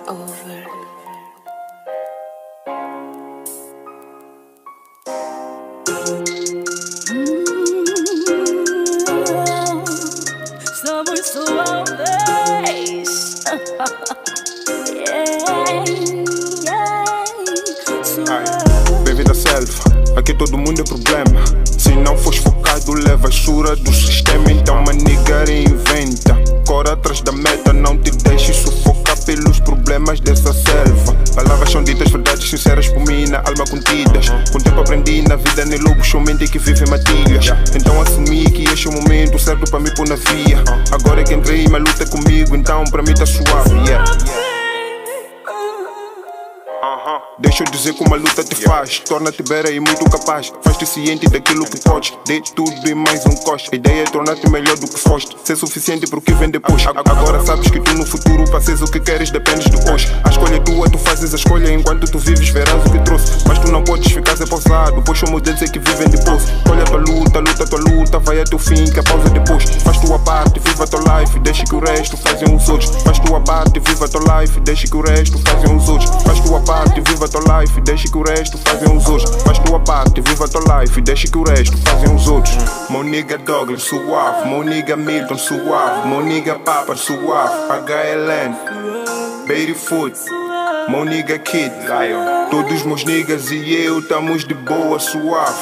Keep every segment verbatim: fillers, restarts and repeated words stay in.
over. Estamos suaves. Yeah, yeah. Bem-vindo à selva, aqui todo mundo é problema. Se não fores focado, levas chura do sistema. Então uma nigga reinventa. Corre atrás da meta, não te deixes sufocar pelos problemas dessa selva. Palavras são ditas, verdades sinceras por mim na alma contidas. Com o tempo aprendi na vida, nem lobo somente que vive em matilhas. Então assumi que este é o momento certo para me pôr na via. Agora é que entrei, mas luta comigo, então para mim tá suave, yeah. Deixa eu dizer como a luta te faz. Torna-te beira e muito capaz. Faz-te ciente daquilo que podes. Dê tudo e mais um coste. A ideia é tornar-te melhor do que foste. Ser suficiente pro que vem depois. Agora sabes que tu no futuro passes o que queres, dependes de hoje. A escolha é tua, tu fazes a escolha. Enquanto tu vives verás o que trouxe. Mas tu não podes ficar repousado, pois somos deles é que vivem depois. Escolha a tua luta, luta a tua luta. Vai até o fim, que a pausa é depois. Faz tua parte, viva a tua life. Deixa que o resto fazem os outros. Faz tua parte, viva a tua life. Deixa que o resto fazem os outros. Faz tua parte, viva a tua life, deixa que o resto fazem os outros. Faz tua parte, viva a tua life, deixa que o resto fazem os outros. Meu nigga Douglas, suave. Meu nigga Milton, suave. Meu nigga Papa, suave. H L N, Babyfoot. Meu nigga Kid, todos meus niggas e eu estamos de boa, suave.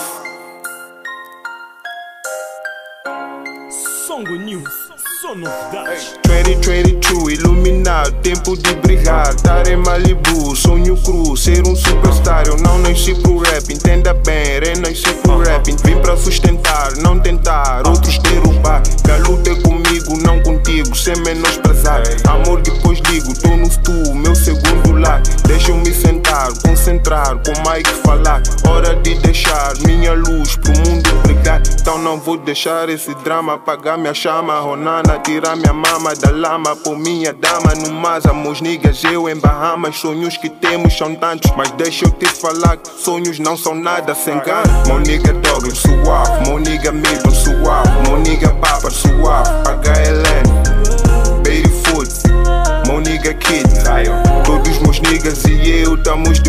Songo News, só novidades. dois mil e vinte e dois, iluminado, tempo de brigar. Estar em Malibu, sonho cru, ser um superstar. Eu não nasci pro rap, entenda bem, renasci pro rap. Vim pra sustentar, não tentar, outros derrubar. Que a luta é comigo, não contigo, sem menosprezar. Amor depois ligo, tô no stu, meu segundo lar. Deixa eu me sentar, concentrar, com o mic falar. Hora de deixar minha luz pro mundo brilhar. Então não vou deixar esse drama apagar minha chama. Ronana, tirar minha mama da lama, por minha dama no Masa. Meus niggas, eu em Bahamas. Sonhos que temos são tantos, mas deixa eu te falar que sonhos não são nada sem gana. Meu nigga Douglas, suave. Meu nigga Milton, suave. Meu nigga Papa, suave. H L N, Babyfoot. Meu nigga Kid, todos meus niggas e eu estamos de